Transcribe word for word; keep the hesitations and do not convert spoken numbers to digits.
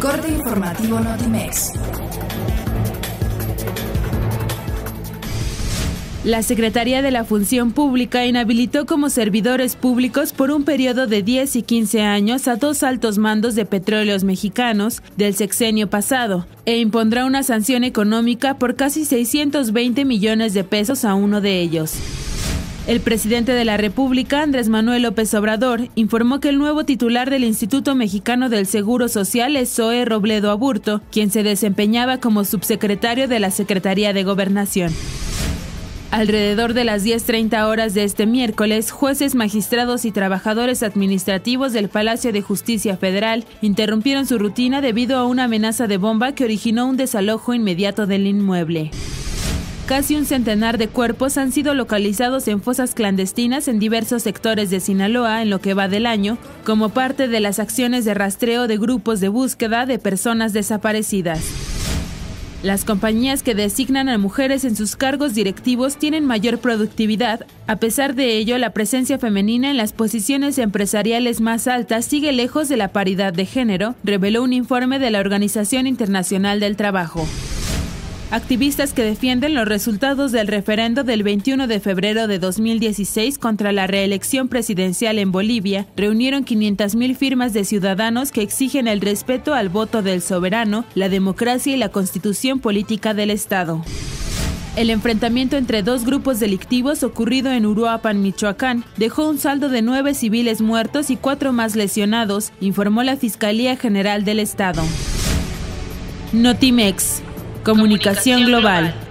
corte informativo Notimex. La Secretaría de la Función Pública inhabilitó como servidores públicos por un periodo de diez y quince años a dos altos mandos de Petróleos Mexicanos del sexenio pasado e impondrá una sanción económica por casi seiscientos veinte millones de pesos a uno de ellos. El presidente de la República, Andrés Manuel López Obrador, informó que el nuevo titular del Instituto Mexicano del Seguro Social es Zoe Robledo Aburto, quien se desempeñaba como subsecretario de la Secretaría de Gobernación. Alrededor de las diez treinta horas de este miércoles, jueces, magistrados y trabajadores administrativos del Palacio de Justicia Federal interrumpieron su rutina debido a una amenaza de bomba que originó un desalojo inmediato del inmueble. Casi un centenar de cuerpos han sido localizados en fosas clandestinas en diversos sectores de Sinaloa en lo que va del año, como parte de las acciones de rastreo de grupos de búsqueda de personas desaparecidas. Las compañías que designan a mujeres en sus cargos directivos tienen mayor productividad. A pesar de ello, la presencia femenina en las posiciones empresariales más altas sigue lejos de la paridad de género, reveló un informe de la Organización Internacional del Trabajo. Activistas que defienden los resultados del referendo del veintiuno de febrero de dos mil dieciséis contra la reelección presidencial en Bolivia reunieron quinientas mil firmas de ciudadanos que exigen el respeto al voto del soberano, la democracia y la constitución política del Estado. El enfrentamiento entre dos grupos delictivos ocurrido en Uruapan, Michoacán, dejó un saldo de nueve civiles muertos y cuatro más lesionados, informó la Fiscalía General del Estado. Notimex. Comunicación global.